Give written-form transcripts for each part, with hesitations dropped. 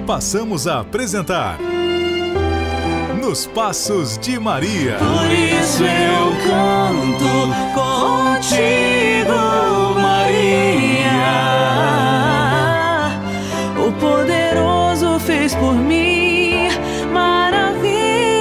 passamos a apresentar Nos Passos de Maria. Por isso eu canto contigo, Maria. O poderoso fez por mim maravilha.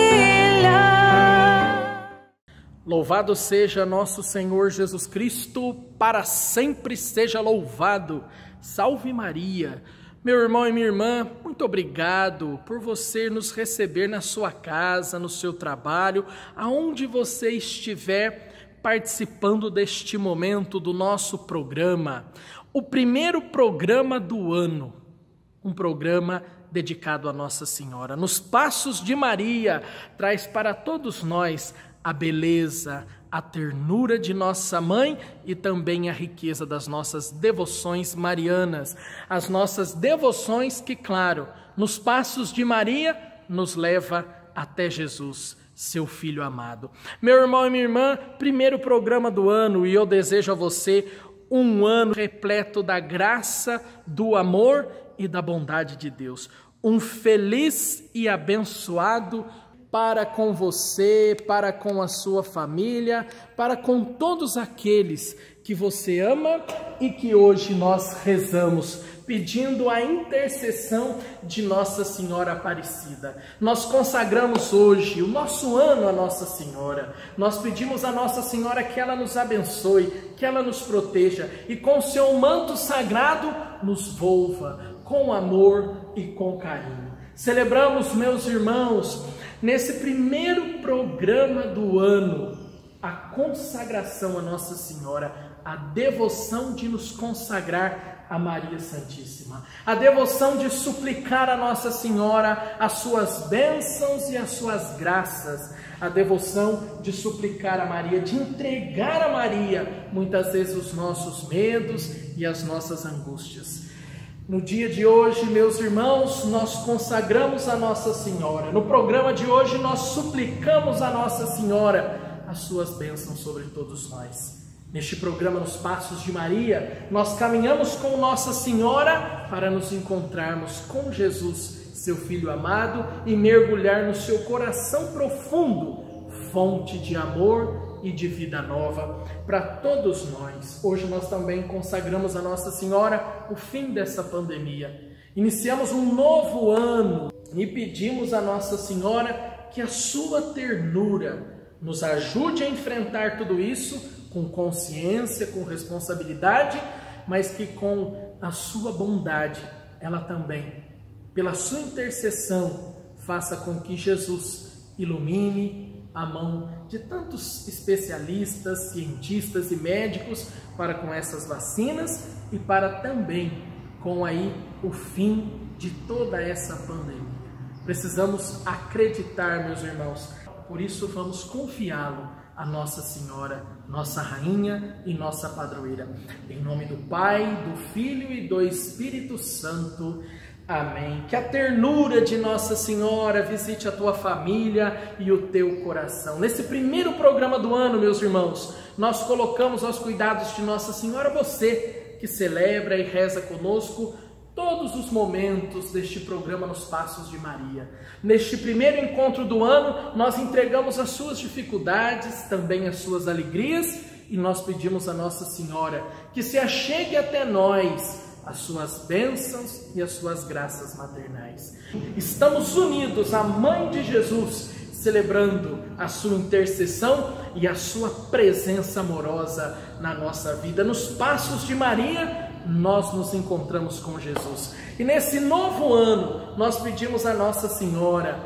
Louvado seja nosso Senhor Jesus Cristo, para sempre seja louvado. Salve Maria. Meu irmão e minha irmã, muito obrigado por você nos receber na sua casa, no seu trabalho, aonde você estiver participando deste momento do nosso programa. O primeiro programa do ano, um programa dedicado a Nossa Senhora. Nos Passos de Maria, traz para todos nós a beleza, a ternura de nossa mãe e também a riqueza das nossas devoções marianas. As nossas devoções que, claro, nos Passos de Maria, nos leva até Jesus, seu Filho amado. Meu irmão e minha irmã, primeiro programa do ano, e eu desejo a você um ano repleto da graça, do amor e da bondade de Deus. Um feliz e abençoado para com você, para com a sua família, para com todos aqueles que você ama e que hoje nós rezamos, pedindo a intercessão de Nossa Senhora Aparecida. Nós consagramos hoje o nosso ano a Nossa Senhora. Nós pedimos a Nossa Senhora que ela nos abençoe, que ela nos proteja e com seu manto sagrado nos volva com amor e com carinho. Celebramos, meus irmãos, nesse primeiro programa do ano, a consagração a Nossa Senhora, a devoção de nos consagrar a Maria Santíssima, a devoção de suplicar a Nossa Senhora as suas bênçãos e as suas graças, a devoção de suplicar a Maria, de entregar a Maria, muitas vezes os nossos medos e as nossas angústias. No dia de hoje, meus irmãos, nós consagramos a Nossa Senhora. No programa de hoje, nós suplicamos a Nossa Senhora as suas bênçãos sobre todos nós. Neste programa, Nos Passos de Maria, nós caminhamos com Nossa Senhora para nos encontrarmos com Jesus, seu Filho amado, e mergulhar no seu coração profundo, fonte de amor e de vida nova para todos nós. Hoje nós também consagramos a Nossa Senhora o fim dessa pandemia. Iniciamos um novo ano e pedimos a Nossa Senhora que a sua ternura nos ajude a enfrentar tudo isso com consciência, com responsabilidade, mas que com a sua bondade, ela também, pela sua intercessão, faça com que Jesus ilumine a mão de tantos especialistas, cientistas e médicos para com essas vacinas e para também com aí o fim de toda essa pandemia. Precisamos acreditar, meus irmãos, por isso vamos confiá-lo a Nossa Senhora, nossa Rainha e nossa Padroeira. Em nome do Pai, do Filho e do Espírito Santo. Amém. Que a ternura de Nossa Senhora visite a tua família e o teu coração. Nesse primeiro programa do ano, meus irmãos, nós colocamos aos cuidados de Nossa Senhora você que celebra e reza conosco todos os momentos deste programa Nos Passos de Maria. Neste primeiro encontro do ano, nós entregamos as suas dificuldades, também as suas alegrias, e nós pedimos a Nossa Senhora que se achegue até nós as suas bênçãos e as suas graças maternais. Estamos unidos à Mãe de Jesus, celebrando a sua intercessão e a sua presença amorosa na nossa vida. Nos Passos de Maria, nós nos encontramos com Jesus. E nesse novo ano, nós pedimos a Nossa Senhora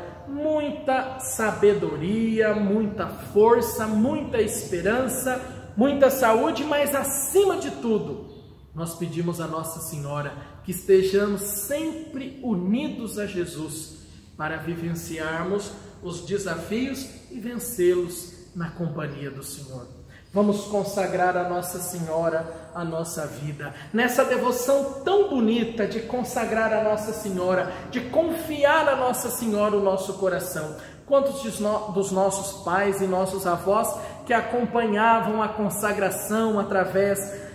muita sabedoria, muita força, muita esperança, muita saúde, mas acima de tudo, nós pedimos a Nossa Senhora que estejamos sempre unidos a Jesus para vivenciarmos os desafios e vencê-los na companhia do Senhor. Vamos consagrar a Nossa Senhora a nossa vida, nessa devoção tão bonita de consagrar a Nossa Senhora, de confiar a Nossa Senhora o nosso coração. Quantos dos nossos pais e nossos avós que acompanhavam a consagração através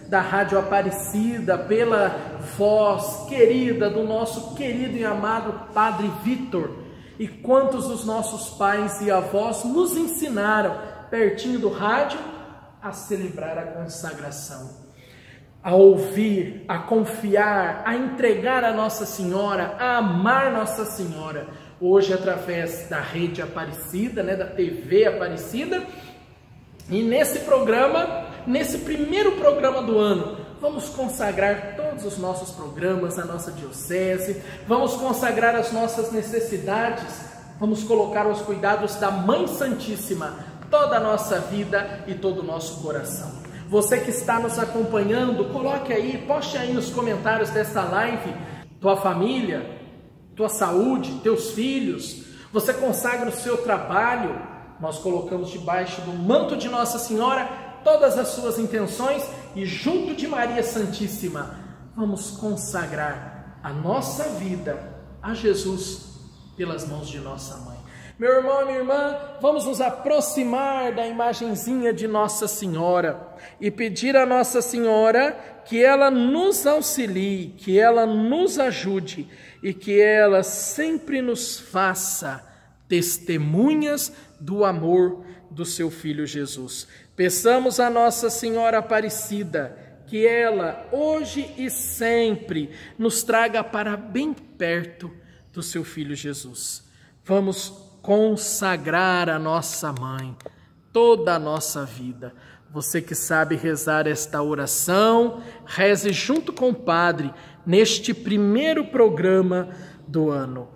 da Rádio Aparecida, pela voz querida do nosso querido e amado Padre Vitor, e quantos dos nossos pais e avós nos ensinaram, pertinho do rádio, a celebrar a consagração, a ouvir, a confiar, a entregar a Nossa Senhora, a amar Nossa Senhora. Hoje, através da Rede Aparecida, da TV Aparecida, e nesse programa, nesse primeiro programa do ano, vamos consagrar todos os nossos programas, a nossa diocese, vamos consagrar as nossas necessidades, vamos colocar aos cuidados da Mãe Santíssima toda a nossa vida e todo o nosso coração. Você que está nos acompanhando, coloque aí, poste aí nos comentários desta live, tua família, tua saúde, teus filhos, você consagra o seu trabalho. Nós colocamos debaixo do manto de Nossa Senhora todas as suas intenções e junto de Maria Santíssima vamos consagrar a nossa vida a Jesus pelas mãos de nossa Mãe. Meu irmão e minha irmã, vamos nos aproximar da imagenzinha de Nossa Senhora e pedir a Nossa Senhora que ela nos auxilie, que ela nos ajude e que ela sempre nos faça testemunhas do amor do seu Filho Jesus. Peçamos a Nossa Senhora Aparecida que ela, hoje e sempre, nos traga para bem perto do seu Filho Jesus. Vamos consagrar a nossa Mãe, toda a nossa vida. Você que sabe rezar esta oração, reze junto com o Padre neste primeiro programa do ano.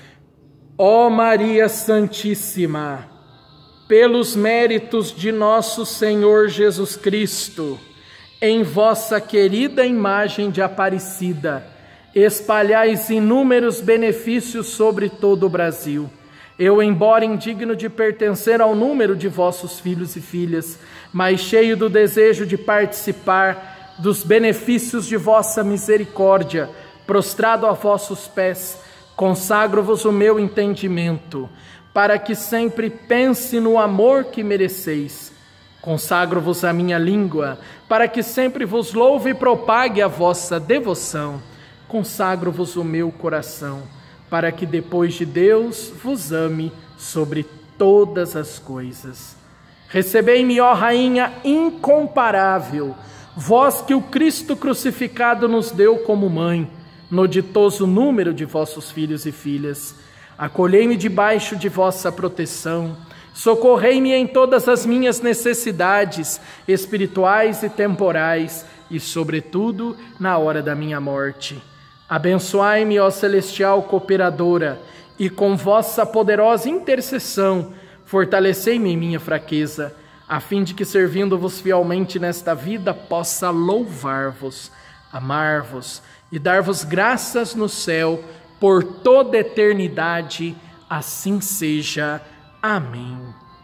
Ó Maria Santíssima, pelos méritos de nosso Senhor Jesus Cristo, em vossa querida imagem de Aparecida, espalhais inúmeros benefícios sobre todo o Brasil. Eu, embora indigno de pertencer ao número de vossos filhos e filhas, mas cheio do desejo de participar dos benefícios de vossa misericórdia, prostrado a vossos pés, consagro-vos o meu entendimento, para que sempre pense no amor que mereceis. Consagro-vos a minha língua, para que sempre vos louve e propague a vossa devoção. Consagro-vos o meu coração, para que depois de Deus vos ame sobre todas as coisas. Recebei-me, ó Rainha incomparável, vós que o Cristo crucificado nos deu como mãe, no ditoso número de vossos filhos e filhas. Acolhei-me debaixo de vossa proteção, socorrei-me em todas as minhas necessidades espirituais e temporais, e sobretudo na hora da minha morte. Abençoai-me, ó celestial cooperadora, e com vossa poderosa intercessão, fortalecei-me em minha fraqueza, a fim de que, servindo-vos fielmente nesta vida, possa louvar-vos, amar-vos e dar-vos graças no céu por toda a eternidade. Assim seja. Amém.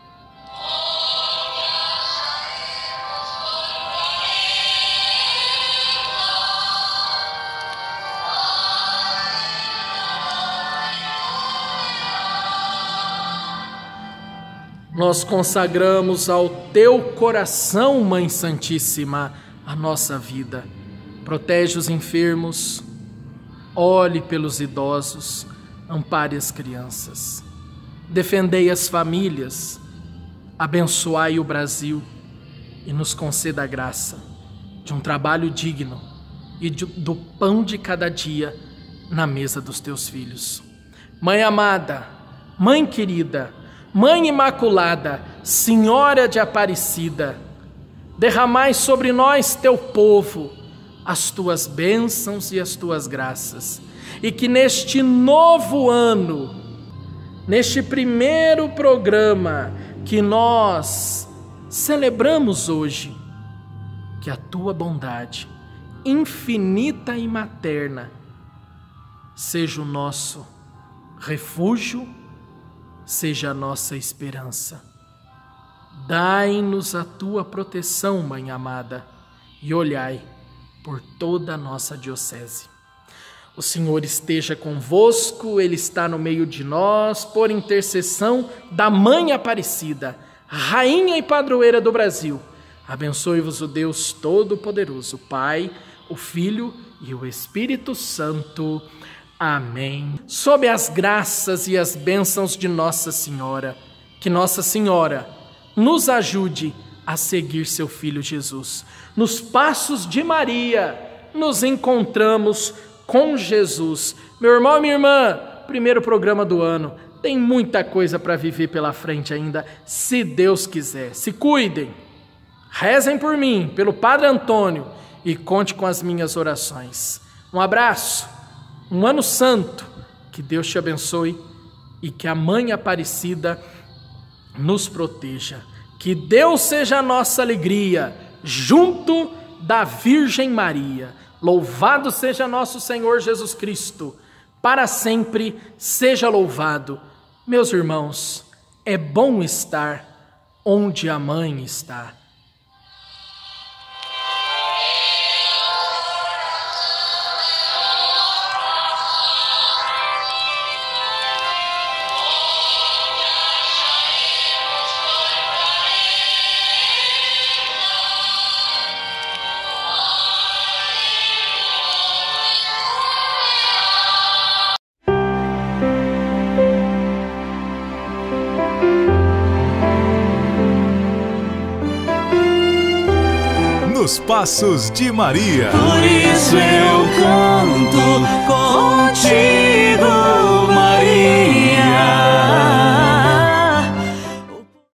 Nós consagramos ao teu coração, Mãe Santíssima, a nossa vida. Protege os enfermos, olhe pelos idosos, ampare as crianças. Defendei as famílias, abençoai o Brasil e nos conceda a graça de um trabalho digno e do pão de cada dia na mesa dos teus filhos. Mãe amada, Mãe querida, Mãe Imaculada, Senhora de Aparecida, derramai sobre nós, teu povo, as tuas bênçãos e as tuas graças, e que neste novo ano, neste primeiro programa que nós celebramos hoje, que a tua bondade infinita e materna seja o nosso refúgio, seja a nossa esperança. Dai-nos a tua proteção, Mãe amada, e olhai por toda a nossa diocese. O Senhor esteja convosco, Ele está no meio de nós, por intercessão da Mãe Aparecida, Rainha e Padroeira do Brasil. Abençoe-vos o Deus Todo-Poderoso, Pai, o Filho e o Espírito Santo. Amém. Sob as graças e as bênçãos de Nossa Senhora, que Nossa Senhora nos ajude a seguir seu Filho Jesus. Nos passos de Maria, nos encontramos com Jesus. Meu irmão e minha irmã, primeiro programa do ano, tem muita coisa para viver pela frente ainda, se Deus quiser. Se cuidem, rezem por mim, pelo Padre Antônio, e conte com as minhas orações. Um abraço, um ano santo, que Deus te abençoe e que a Mãe Aparecida nos proteja. Que Deus seja a nossa alegria, junto da Virgem Maria. Louvado seja nosso Senhor Jesus Cristo, para sempre seja louvado. Meus irmãos, é bom estar onde a Mãe está. Nos Passos de Maria. Por isso eu canto contigo.